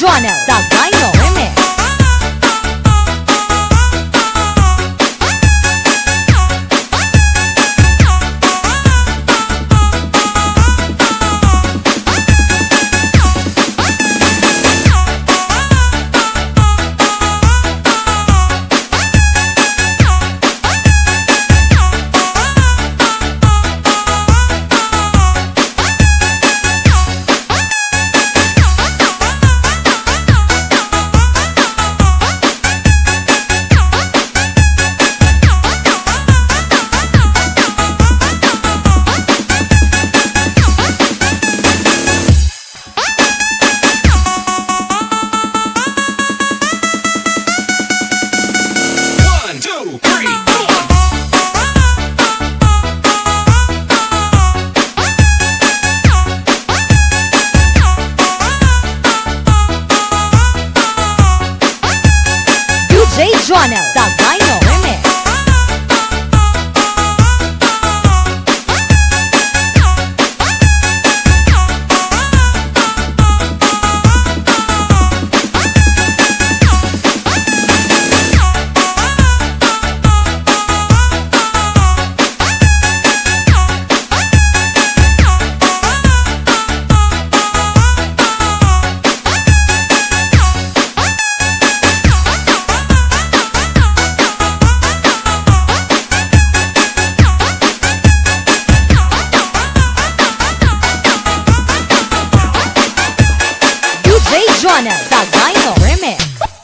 Jonel Sagayno Remix. Jonel Sagayno Remix. Jonel Sagayno Remix.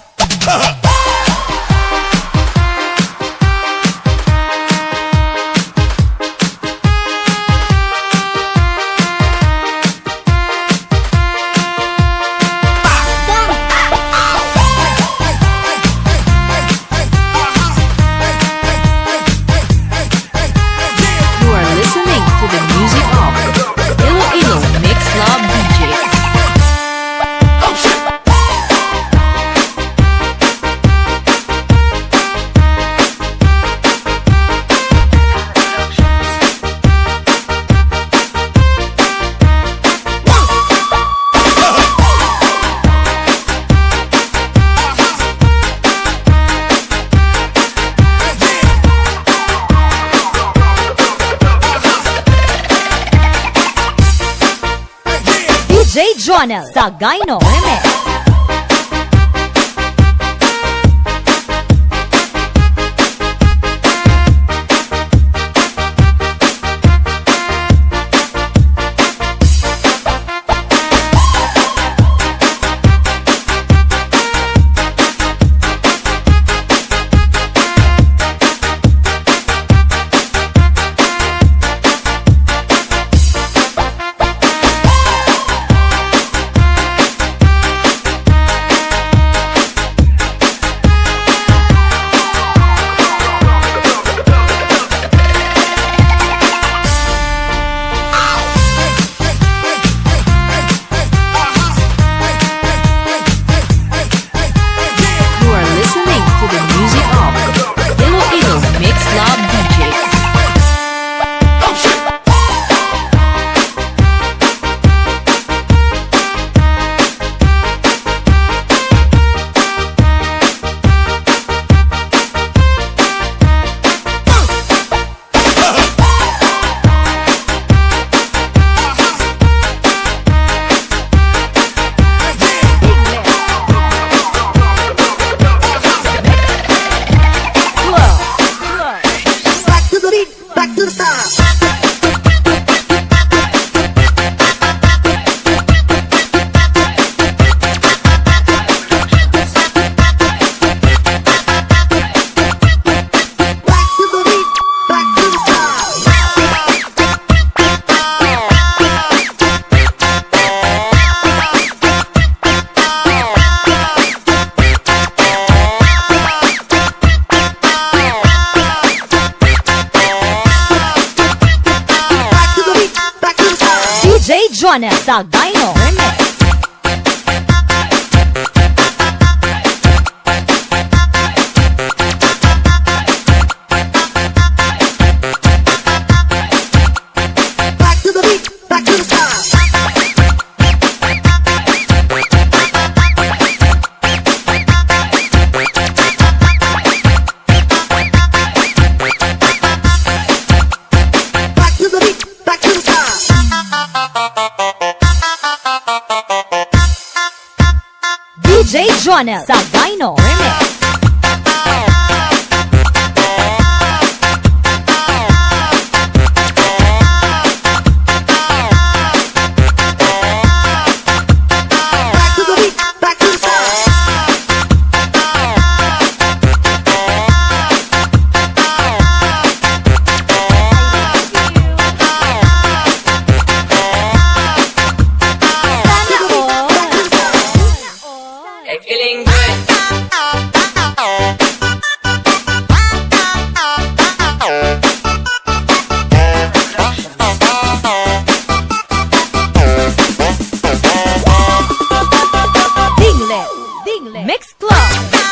Jonel Sagayno Remix. Jonel Sagayno Remix. Back to the beat, back to the start. Jonel Sagayno Remix. Feeling good. Dingle Mix Club.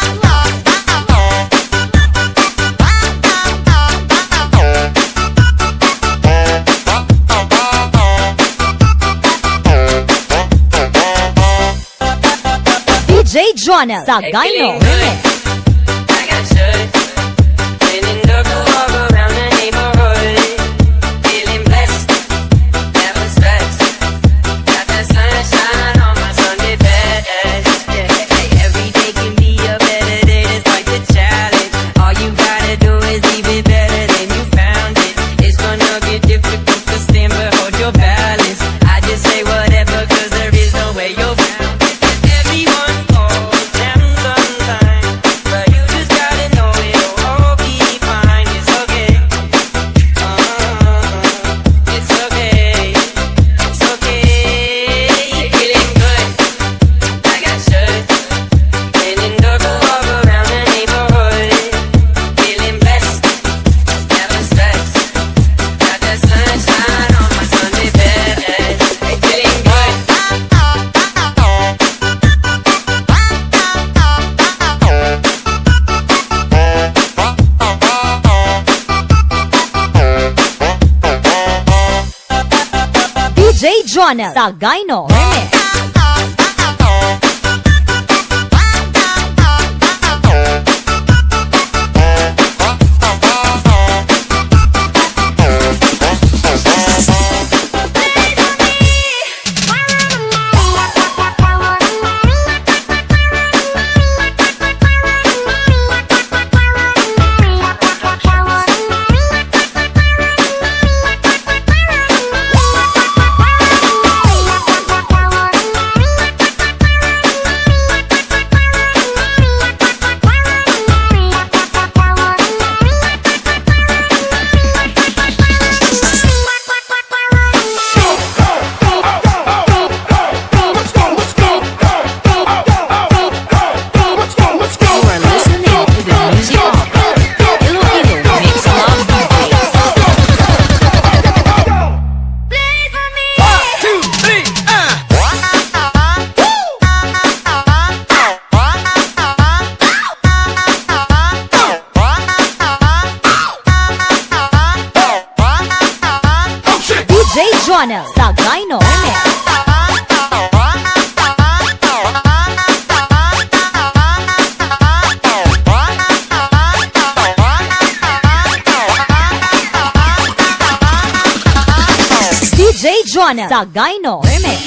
DJ Jonel Sagayno Remix. I got should. Feeling good to walk around the neighborhood. Feeling blessed, never stressed. Got that sunshine on my Sunday best. Yeah. Every day can be a better day despite the challenge. All you gotta do is leave it better than you found it. It's gonna get difficult to stand but hold your balance. I just say whatever cause there is no way you're bound. Everyone falls down sometimes, but you just gotta know it'll all be fine. It's okay. It's okay. It's okay. Feeling good, like I should. Feeling good to walk around the neighborhood. Feeling blessed, never stressed. Got that sunshine on my Sunday best. Feeling good. DJ Jonel Sagayno Remix. DJ Jonel Sagayno Remix. DJ Jonel Sagayno Remix.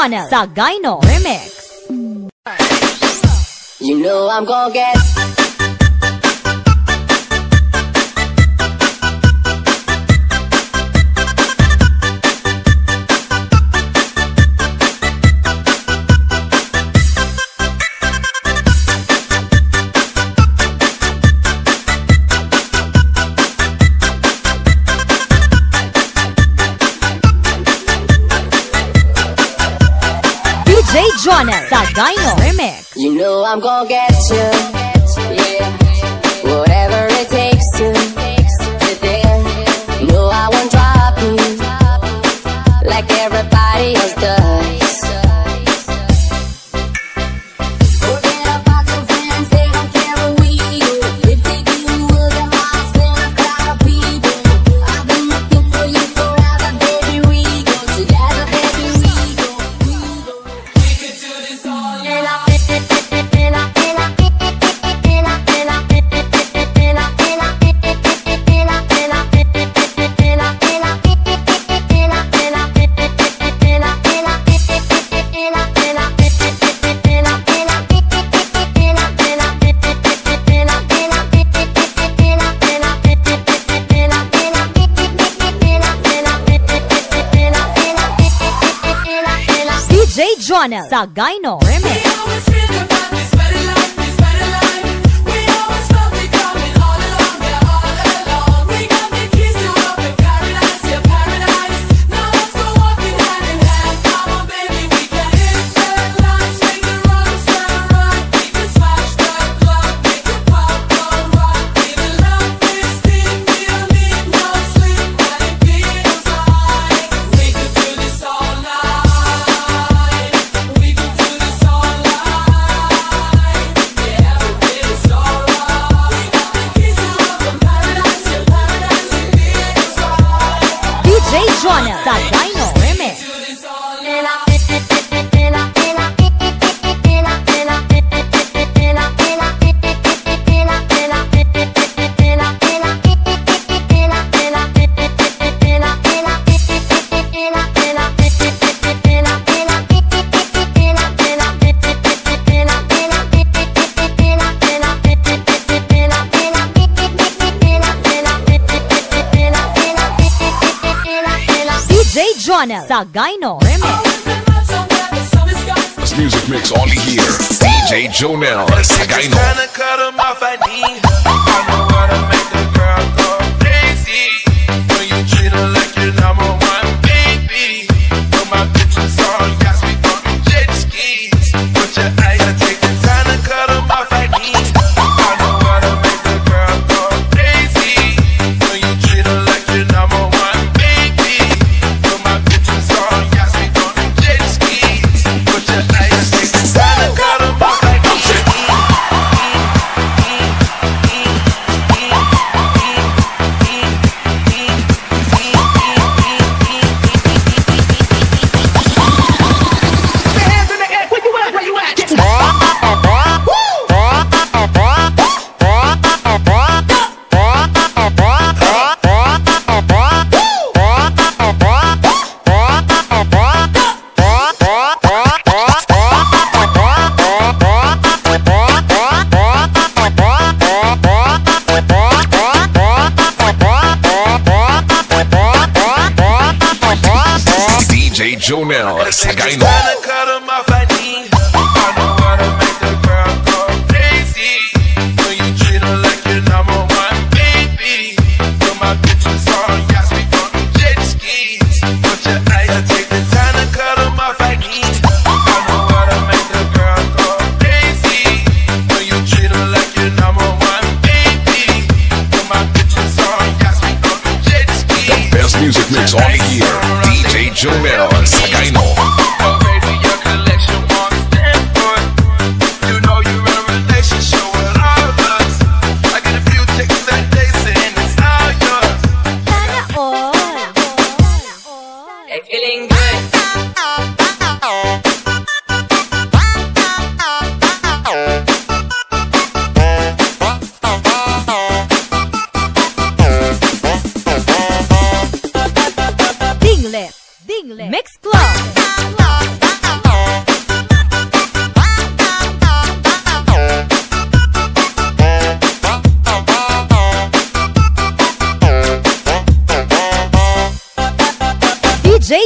Jonah Sagayno Remix. You know I'm gonna get. DJ Jonah Sagayno Remix. You know I'm gonna get you, yeah. Whatever it takes to get there. You know I won't drop you like everybody else does. Forget about your friends, they don't care where we go. If they do, we'll get lost in a crowd of people. I've been looking for you forever, baby. We go together, baby. We go. We could do this all night. DJ Jonah Sagayno Remix. DJ Jonah Sagayno Remix. DJ Jonah Sagayno Remix. This music mix only here. DJ Jonah Sagayno. Tryna cut 'em off, I need. I know how to make the girl go crazy. When you treat her like your number one baby. Put my bitches on, got me on jet skis. Put your eyes and take the time to cut 'em off, I need. I know how to make the girl go crazy. When you treat her like your number one baby. Put my bitches on, got me on jet skis. Put your eyes and take the time to cut 'em off, I need. DJ Jonah Sagayno. Tryna cut 'em off, I need. I know how to make the girl go crazy. When you treat her like your number one baby. Put my bitches on, got me on jet skis. Put your eyes and take the time to cut 'em off, I need. I know how to make the girl go crazy. When you treat her like your number one baby. Put my bitches on, got me on jet skis. Best music mix only here. DJ Jonah Sagayno.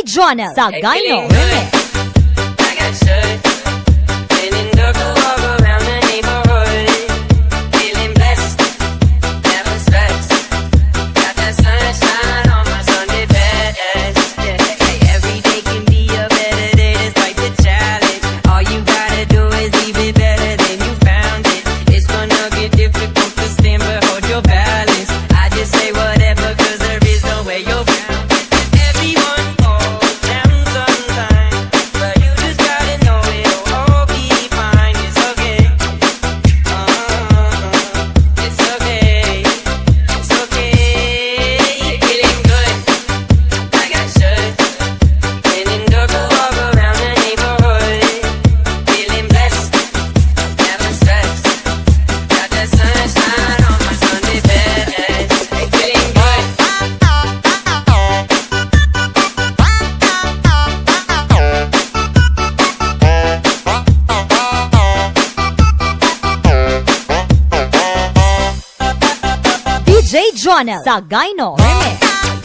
Jonah Sagayno Remix. I got shut. Feeling good to walk around the neighborhood. Feeling blessed, never stressed. Got that sunshine on my Sunday best. Yeah. Hey, every day can be a better day despite the challenge. All you gotta do is leave it better than you found it. It's gonna get difficult to stand but hold your balance. I just say whatever cause there is no way you're bound. Everyone falls down sometimes, but you just gotta know it'll all be fine. It's okay. It's okay. It's okay. Feeling good. I got shut. Feeling good to walk around the neighborhood. Feeling blessed. Never stressed. Got that sunshine on my Sunday best. Hey, feeling good. DJ Jonah Sagayno Remix.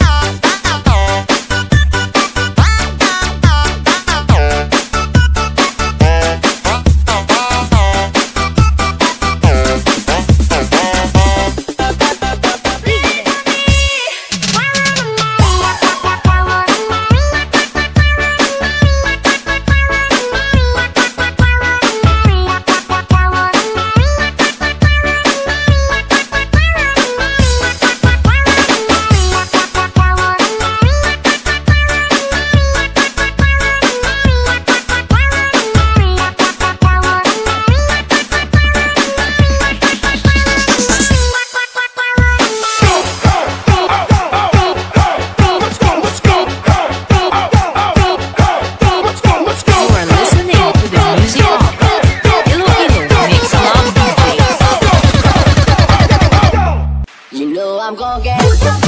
You know I'm gonna get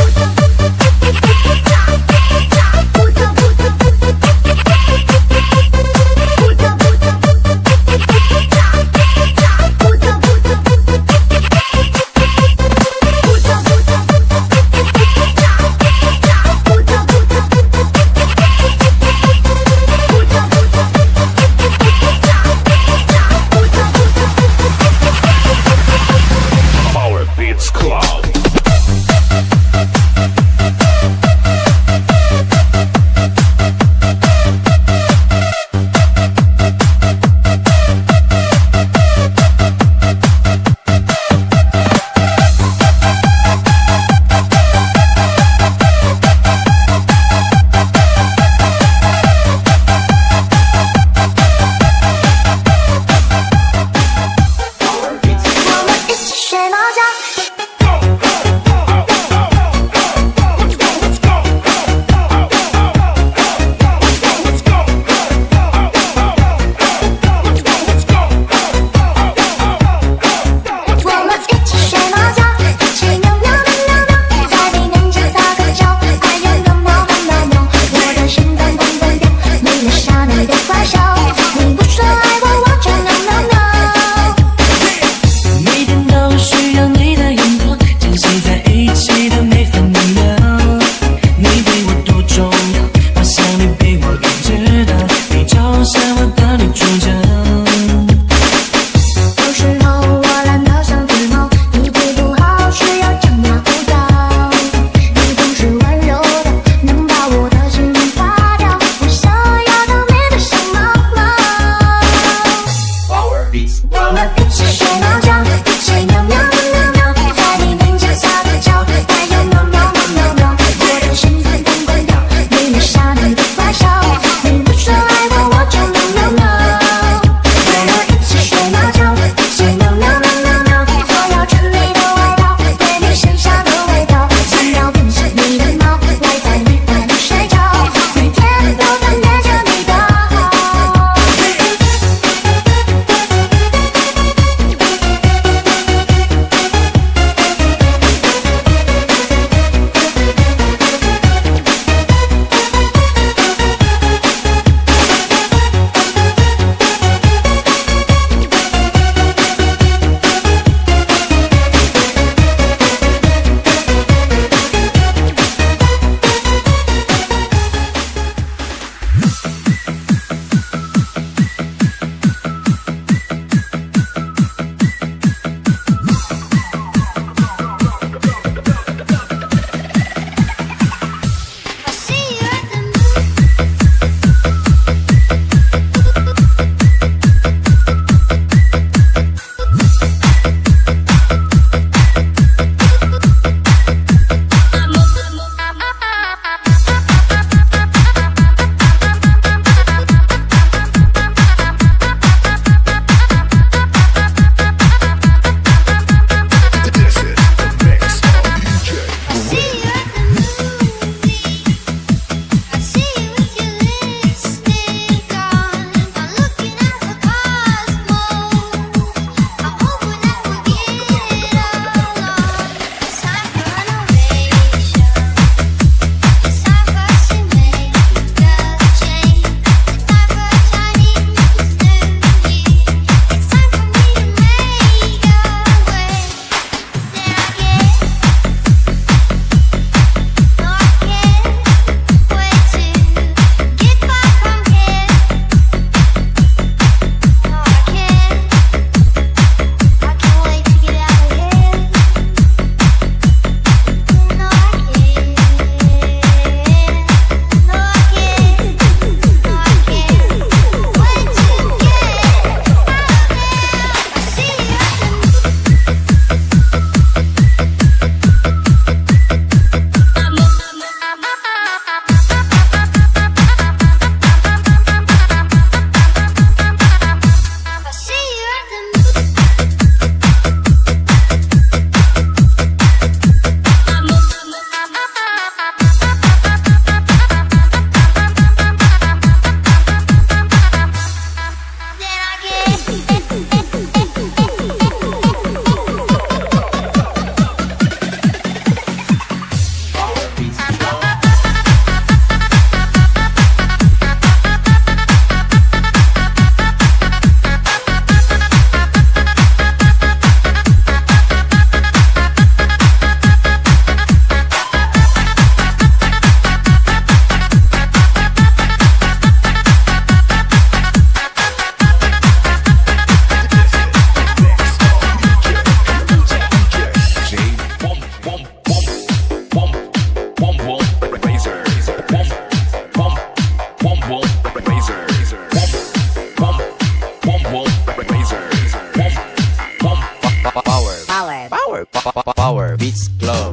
Power Beats Club. Power Beats Club.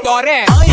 Torres.